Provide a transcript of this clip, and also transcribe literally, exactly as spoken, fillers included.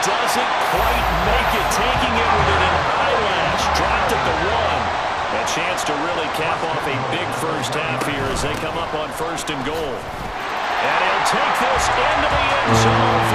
doesn't quite make it. Taking it within an eyelash. Dropped at the one. A chance to really cap off a big first half here as they come up on first and goal. And he'll take this into the end zone.